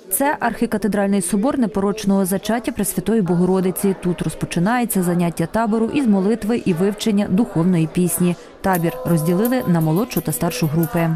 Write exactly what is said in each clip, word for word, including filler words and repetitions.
Це архікатедральний собор Непорочного зачаття Пресвятої Богородиці. Тут розпочинається заняття табору із молитви і вивчення духовної пісні. Табір розділили на молодшу та старшу групи.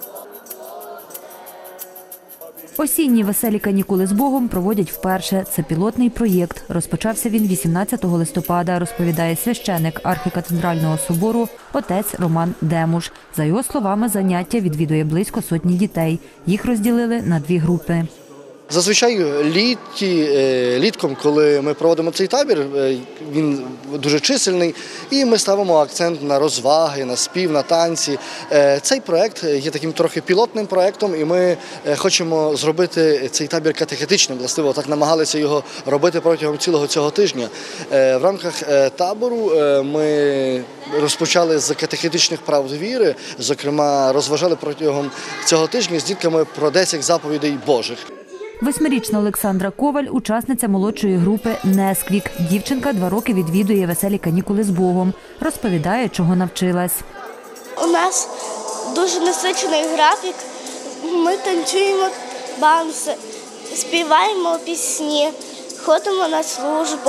Осінні веселі канікули з Богом проводять вперше. Це пілотний проєкт. Розпочався він вісімнадцятого листопада, розповідає священик архікатедрального собору отець Роман Демуш. За його словами, заняття відвідує близько сотні дітей. Їх розділили на дві групи. Зазвичай літі, літком, коли ми проводимо цей табір, він дуже чисельний, і ми ставимо акцент на розваги, на спів, на танці. Цей проєкт є таким трохи пілотним проєктом, і ми хочемо зробити цей табір катехетичним, властиво, так намагалися його робити протягом цілого цього тижня. В рамках табору ми розпочали з катехетичних правд віри, зокрема, розважали протягом цього тижня з дітками про десять заповідей Божих. Восьмирічна Олександра Коваль – учасниця молодшої групи «Несквік». Дівчинка два роки відвідує веселі канікули з Богом. Розповідає, чого навчилась. У нас дуже насичений графік. Ми танцюємо банси, співаємо пісні, ходимо на службу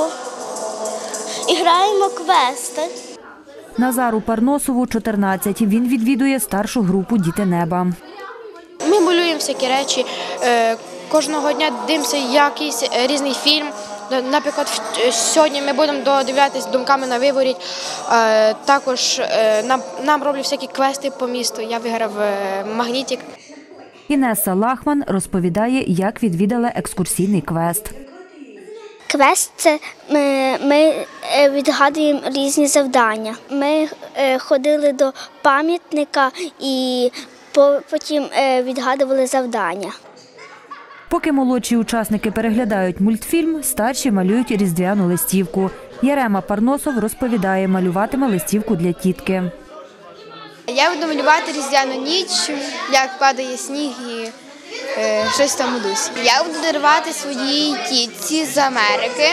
і граємо квести. Назару Парносову – чотирнадцять. Він відвідує старшу групу «Діти неба». Ми малюємо всякі речі. Кожного дня дивимося якийсь різний фільм. Наприклад, сьогодні ми будемо додивлятися «Думками на виворіт». Також нам, нам роблять всякі квести по місту. Я виграв магнітик. Інеса Лахман розповідає, як відвідала екскурсійний квест. Квест – це ми, ми відгадуємо різні завдання. Ми ходили до пам'ятника і потім відгадували завдання. Поки молодші учасники переглядають мультфільм, старші малюють різдвяну листівку. Ярема Парносов розповідає, малюватиме листівку для тітки. Я буду малювати різдвяну ніч, як падає сніг і е, щось в тому дусі. Я буду дарувати своїй тітці з Америки.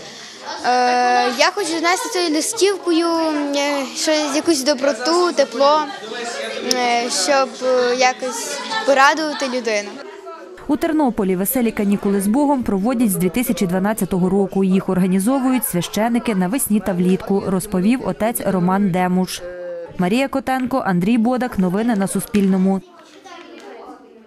Е, я хочу знести цією листівкою е, щось, якусь доброту, тепло, е, щоб е, якось порадувати людину. У Тернополі веселі канікули з Богом проводять з дві тисячі дванадцятого року. Їх організовують священики навесні та влітку, розповів отець Роман Демуш. Марія Котенко, Андрій Бодак. Новини на Суспільному.